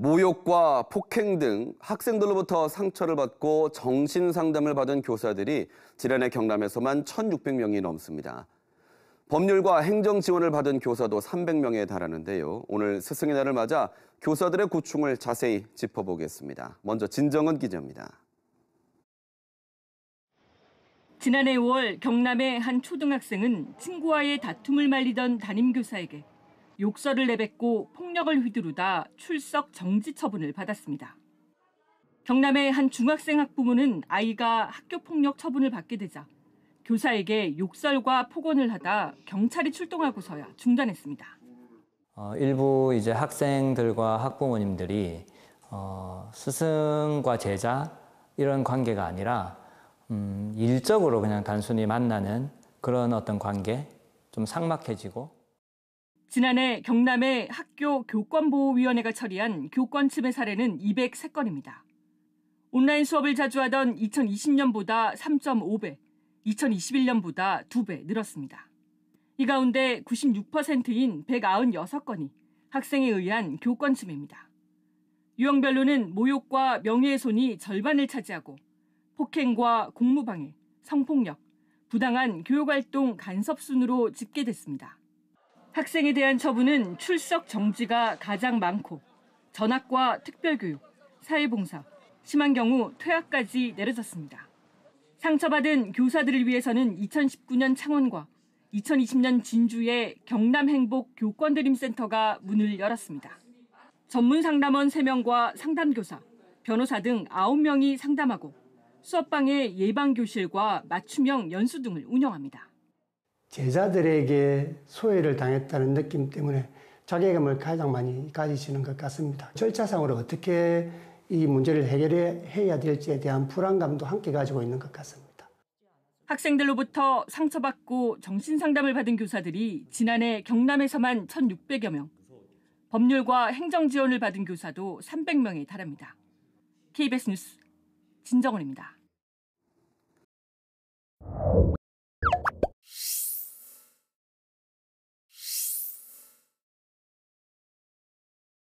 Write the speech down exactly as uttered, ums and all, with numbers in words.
모욕과 폭행 등 학생들로부터 상처를 받고 정신상담을 받은 교사들이 지난해 경남에서만 천육백 명이 넘습니다. 법률과 행정 지원을 받은 교사도 삼백 명에 달하는데요. 오늘 스승의 날을 맞아 교사들의 고충을 자세히 짚어보겠습니다. 먼저 진정은 기자입니다. 지난해 오월 경남의 한 초등학생은 친구와의 다툼을 말리던 담임교사에게 욕설을 내뱉고 폭력을 휘두르다 출석 정지 처분을 받았습니다. 경남의 한 중학생 학부모는 아이가 학교폭력 처분을 받게 되자 교사에게 욕설과 폭언을 하다 경찰이 출동하고서야 중단했습니다. 어, 일부 이제 학생들과 학부모님들이 어, 스승과 제자 이런 관계가 아니라 음, 일적으로 그냥 단순히 만나는 그런 어떤 관계, 좀 삭막해지고. 지난해 경남의 학교 교권보호위원회가 처리한 교권 침해 사례는 이백삼 건입니다. 온라인 수업을 자주 하던 이천이십 년보다 삼 점 오 배, 이천이십일 년보다 두 배 늘었습니다. 이 가운데 구십육 퍼센트인 백구십육 건이 학생에 의한 교권 침해입니다. 유형별로는 모욕과 명예훼손이 절반을 차지하고 폭행과 공무방해, 성폭력, 부당한 교육활동 간섭 순으로 집계됐습니다. 학생에 대한 처분은 출석 정지가 가장 많고 전학과 특별교육, 사회봉사, 심한 경우 퇴학까지 내려졌습니다. 상처받은 교사들을 위해서는 이천십구 년 창원과 이천이십 년 진주의 경남행복교권드림센터가 문을 열었습니다. 전문 상담원 세 명과 상담교사, 변호사 등 아홉 명이 상담하고 수업방에 예방교실과 맞춤형 연수 등을 운영합니다. 제자들에게 소외를 당했다는 느낌 때문에 자괴감을 가장 많이 가지시는 것 같습니다. 절차상으로 어떻게 이 문제를 해결해야 될지에 대한 불안감도 함께 가지고 있는 것 같습니다. 학생들로부터 상처받고 정신상담을 받은 교사들이 지난해 경남에서만 천육백여 명, 법률과 행정지원을 받은 교사도 삼백 명에 달합니다. 케이비에스 뉴스 진정원입니다.